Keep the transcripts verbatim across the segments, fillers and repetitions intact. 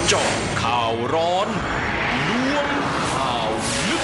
เจาะข่าวร้อนล้วงข่าวลึก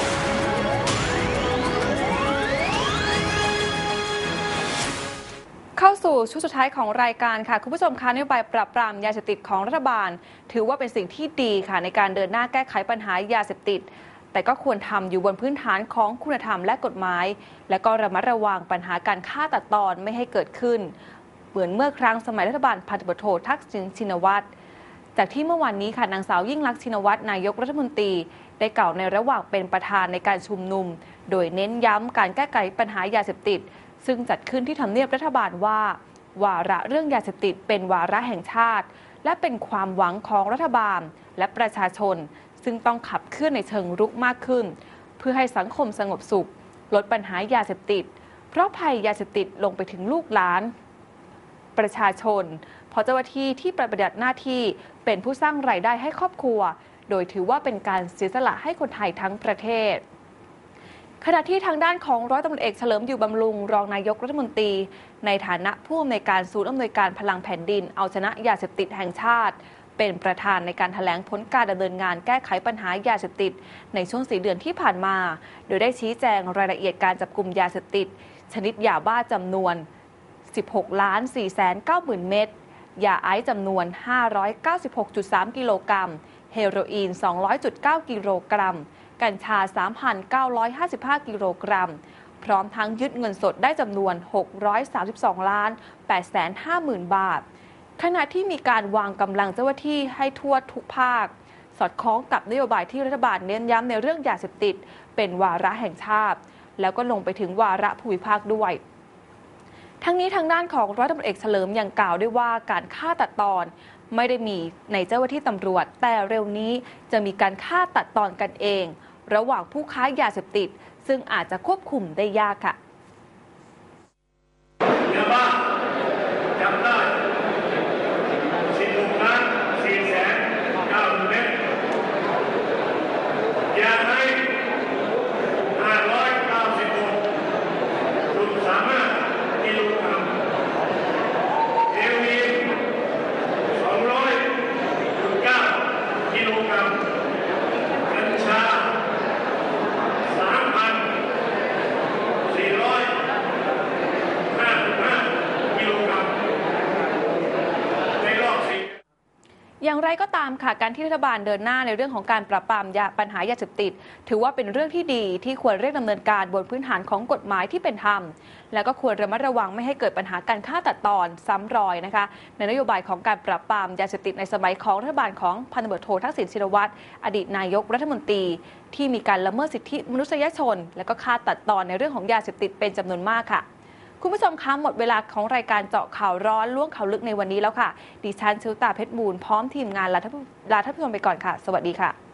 เข้าสู่ช่วงสุดท้ายของรายการค่ะคุณผู้ชมคะนโยบายปราบปรามยาเสพติดของรัฐบาลถือว่าเป็นสิ่งที่ดีค่ะในการเดินหน้าแก้ไขปัญหายาเสพติดแต่ก็ควรทำอยู่บนพื้นฐานของคุณธรรมและกฎหมายและก็ระมัดระวังปัญหาการฆ่าตัดตอนไม่ให้เกิดขึ้นเหมือนเมื่อครั้งสมัยรัฐบาลพันตำรวจโททักษิณชินวัตรจากที่เมื่อวานนี้ค่ะนางสาวยิ่งลักษณ์ชินวัตรนายกรัฐมนตรีได้กล่าวในระหว่างเป็นประธานในการชุมนุมโดยเน้นย้ำการแก้ไขปัญหายาเสพติดซึ่งจัดขึ้นที่ทำเนียบรัฐบาลว่าวาระเรื่องยาเสพติดเป็นวาระแห่งชาติและเป็นความหวังของรัฐบาลและประชาชนซึ่งต้องขับเคลื่อนในเชิงรุกมากขึ้นเพื่อให้สังคมสงบสุขลดปัญหายาเสพติดเพราะภัยยาเสพติดลงไปถึงลูกหลานประชาชนเพราะเจ้าหน้าที่ที่ปฏิบัติหน้าที่เป็นผู้สร้างรายได้ให้ครอบครัวโดยถือว่าเป็นการเสียสละให้คนไทยทั้งประเทศขณะที่ทางด้านของร้อยตำรวจเอกเฉลิมอยู่บำรุงรองนายกรัฐมนตรีในฐานะผู้อำนวยการศูนย์อำนวยการพลังแผ่นดินเอาชนะยาเสพติดแห่งชาติเป็นประธานในการแถลงผลการดำเนินงานแก้ไขปัญหายาเสพติดในช่วงสี่เดือนที่ผ่านมาโดยได้ชี้แจงรายละเอียดการจับกุมยาเสพติดชนิดยาบ้าจำนวน สิบหกล้านสี่แสนเก้าหมื่น เม็ดยาไอซ์จำนวน ห้าร้อยเก้าสิบหกจุดสาม กิโลกรัมเฮโรอีน สองร้อยจุดเก้า กิโลกรัมกัญชา สามพันเก้าร้อยห้าสิบห้า กิโลกรัมพร้อมทั้งยึดเงินสดได้จำนวน หกร้อยสามสิบสองล้านแปดแสนห้าหมื่น บาทขณะที่มีการวางกำลังเจ้าหน้าที่ให้ทั่วทุกภาคสอดคล้องกับนโยบายที่รัฐบาลเน้นย้ำในเรื่องยาเสพติดเป็นวาระแห่งชาติแล้วก็ลงไปถึงวาระภูมิภาคด้วยทั้งนี้ทางด้านของร้อยตำรวจเอกเฉลิมยังกล่าวด้วยว่าการฆ่าตัดตอนไม่ได้มีในเจ้าหน้าที่ตำรวจแต่เร็วนี้จะมีการฆ่าตัดตอนกันเองระหว่างผู้ค้ายาเสพติดซึ่งอาจจะควบคุมได้ยากค่ะยาบ้าจับได้สิบหกล้านสี่แสนเก้าหมื่นเม็ดยาไอซ์ห้าร้อยเก้าสิบหกจุดสามห้ากิโลกรัมเฮโรอีนสองร้อยจุดเก้ากิโลกรัมกัญชาสามพันสี่ร้อยห้าสิบห้ากิโลกรัมในรอบสี่อย่างไรก็ตามค่ะการที่รัฐบาลเดินหน้าในเรื่องของการปราบปรามยาปัญหายาเสพติดถือว่าเป็นเรื่องที่ดีที่ควรเร่งดำเนินการบนพื้นฐานของกฎหมายที่เป็นธรรมและก็ควรระมัดระวังไม่ให้เกิดปัญหาการฆ่าตัดตอนซ้ำรอยนะคะในนโยบายของการปราบปรามยาเสพติดในสมัยของรัฐบาลของพันตำรวจโททักษิณชินวัตรอดีตนายกรัฐมนตรีที่มีการละเมิดสิทธิมนุษยชนและก็ฆ่าตัดตอนในเรื่องของยาเสพติดเป็นจำนวนมากค่ะคุณผู้ชมคะหมดเวลาของรายการเจาะข่าวร้อนล้วงข่าวลึกในวันนี้แล้วค่ะดิฉันชิวตาเพชรบูรณ์พร้อมทีมงานลาท่านผู้ชมไปก่อนค่ะสวัสดีค่ะ